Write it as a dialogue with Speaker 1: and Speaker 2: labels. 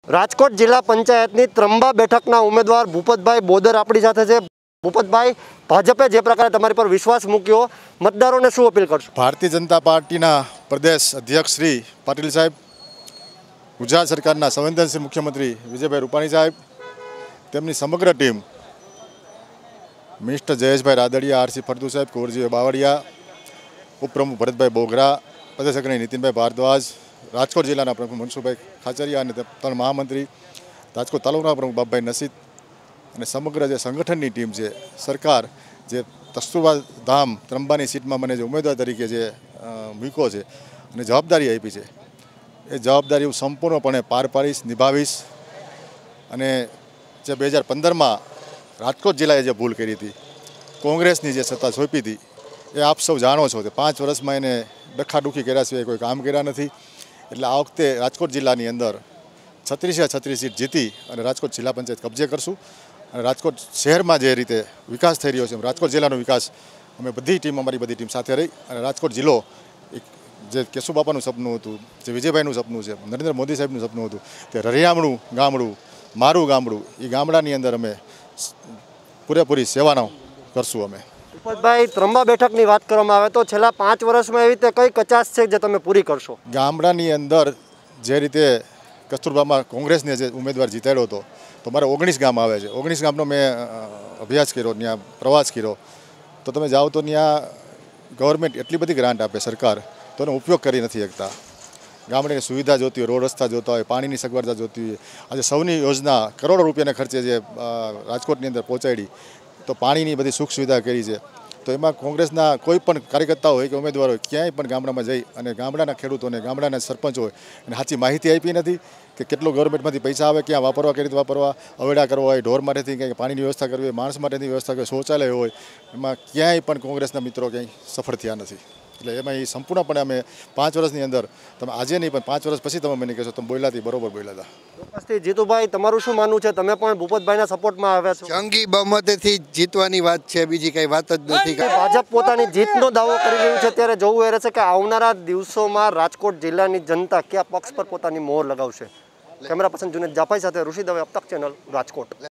Speaker 1: રાજકોટ જિલ્લા પંચાયતની ત્રંબા બેઠકના ઉમેદવાર ભૂપતભાઈ બોદર આપણી સાથે છે। ભૂપતભાઈ, ભાજપે જે પ્રકારે તમારી પર વિશ્વાસ મૂક્યો, મતદારોને શું અપીલ કરશો?
Speaker 2: ભારતીય જનતા પાર્ટીના પ્રદેશ અધ્યક્ષ શ્રી પાટીલ સાહેબ, ગુજરાત સરકારના સંવેદનશીલ મુખ્યમંત્રી વિજયભાઈ રૂપાણી સાહેબ, તેમની સમગ્ર team, minister Jayeshbhai Radadiya, RC Faldu સાહેબ, કુંવરજી બાવળિયા, ઉપપ્રમુખ ભરતભાઈ બોગરા, પ્રદેશ અગ્રણી નીતિનભાઈ ભારદ્વાજ, રાજકોટ જિલ્લાના પ્રમુખ મનસુખભાઈ ખાચરિયા અને ત્રણ મહામંત્રી, રાજકોટ તાલુકાના પ્રમુખ બાપભાઈ નસીદ અને સમગ્ર જે સંગઠનની ટીમ છે, સરકાર જે કસ્તુરબા ધામ ત્રંબાની સીટમાં મને જે ઉમેદવાર તરીકે જે મૂક્યો છે અને જવાબદારી આપી છે, એ જવાબદારી હું સંપૂર્ણપણે પાર પાડીશ, નિભાવીશ। અને જે 2015માં રાજકોટ જિલ્લાએ જે ભૂલ કરી હતી, કોંગ્રેસની જે સત્તા સોંપી હતી, એ આપ સૌ જાણો છો કે 5 વર્ષમાં એને ડખાડુખી કર્યા સિવાય કોઈ કામ કર્યા નથી। એટલે આ વખતે રાજકોટ જિલ્લાની અંદર 36 સીટ જીતી અને રાજકોટ જિલ્લા પંચાયત કબજે કરશું। અને રાજકોટ શહેરમાં જે રીતે વિકાસ થઈ રહ્યો છે, રાજકોટ જિલ્લાનો વિકાસ અમે અમારી બધી ટીમ સાથે રહી અને રાજકોટ જિલ્લો જે કેશુબાપાનું સપનું હતું, જે વિજયભાઈનું સપનું છે, નરેન્દ્ર મોદી સાહેબનું સપનું હતું, તે રરિયામણું ગામડું, મારું ગામડું, એ ગામડાની અંદર અમે પૂરેપૂરી સેવાનો કરશું અમે।
Speaker 1: ભૂપતભાઈ, ત્રંબા બેઠકની વાત કરવામાં આવે તો છેલ્લા 5 વર્ષમાં એવી રીતે કઈ કચાશ છે જે તમે પૂરી કરશો?
Speaker 2: ગામડાની અંદર જે રીતે કસ્તુરબામાં કોંગ્રેસને જે ઉમેદવાર જીતાડ્યો હતો, તો મારે 19 ગામ આવે છે, 19 ગામનો મેં અભ્યાસ કર્યો, ત્યાં પ્રવાસ કર્યો, તો તમે જાઓ તો ત્યાં ગવર્મેન્ટ એટલી બધી ગ્રાન્ટ આપે સરકાર, તો એનો ઉપયોગ કરી નથી શકતા। ગામડાની સુવિધા જોતી હોય, રોડ રસ્તા જોતા હોય, પાણીની સગવડતા જોતી હોય, આજે સૌની યોજના કરોડો રૂપિયાના ખર્ચે જે રાજકોટની અંદર પહોંચાડી, તો પાણીની બધી સુખ સુવિધા કરી છે, તો એમાં કોંગ્રેસના કોઈ પણ કાર્યકર્તાઓ હોય કે ઉમેદવારો હોય, ક્યાંય પણ ગામડામાં જઈ અને ગામડાના ખેડૂતોને, ગામડાના સરપંચ હોય એને સાચી માહિતી આપી નથી કે કેટલો ગવર્મેન્ટમાંથી પૈસા આવે, ક્યાં વાપરવા, કઈ રીતે વાપરવા, અવેડા કરવા હોય, ઢોર માટેથી કંઈક પાણીની વ્યવસ્થા કરવી હોય, માણસ માટેની વ્યવસ્થા કરવી, શૌચાલય હોય, એમાં ક્યાંય પણ કોંગ્રેસના મિત્રો ક્યાંય સફળ થયા નથી। એટલે એમાં એ સંપૂર્ણપણે અમે 5 વર્ષની અંદર, તમે આજે નહીં પણ 5 વર્ષ પછી તમે મને કહેશો તમે બોલ્યા હતી, બરોબર બોલ્યા હતા।
Speaker 1: ઉપસ્થિત જીતુભાઈ, તમારું શું માનવું છે? તમે પણ ભૂપતભાઈના સપોર્ટમાં આવ્યા છો?
Speaker 3: જંગી બહુમતીથી જીતવાની વાત છે, બીજી કઈ વાત જ નથી।
Speaker 1: ભાજપ પોતાની જીતનો દાવો કરી રહ્યું છે, ત્યારે જોવું એ રહેશે કે આવનારા દિવસોમાં રાજકોટ જિલ્લાની જનતા કયા પક્ષ પર પોતાની મોહર લગાવશે। કેમેરા પર્સન જુનેદ જાફાઈ સાથે ઋષિ દવે, અબતક ચેનલ, રાજકોટ।